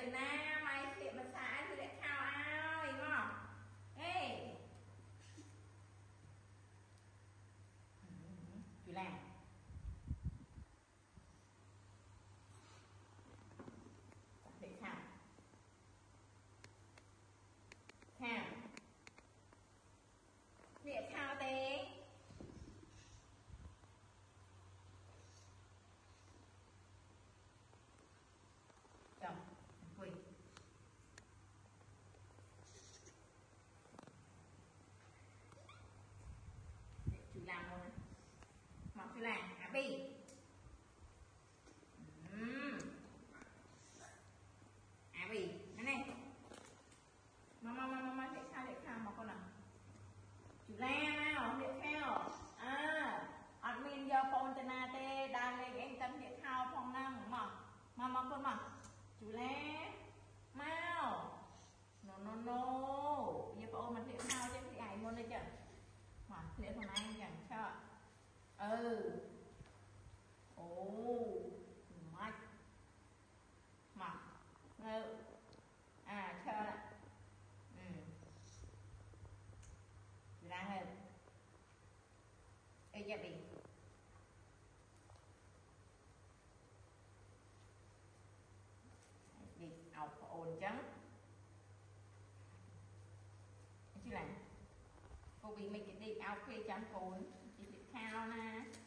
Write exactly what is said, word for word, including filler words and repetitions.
tới na mày thiệt mà xả thì lại khao ao ý mà ê chú làm để khao khao để khao té chồng quỳ để chú làm luôn mọc chú làm à bì uhm. à bì cái này mama mama mama để khao để khao mà con nào chú làm nào để khao à admin do con tên na tê đa lên em tâm để khao phong năng mà mama con mà chú lé mau no no no giờ có ôm mình thiệt sao chứ thì ai luôn đây chứ mà thiệt thằng anh chẳng cho ừ ồ mạch mà ngư à cho nè ừ ra hơn ê gia đình đi học ồn trắng chứ là cô bị mình cái đi áo khuê trắng cồn chỉ bị khao na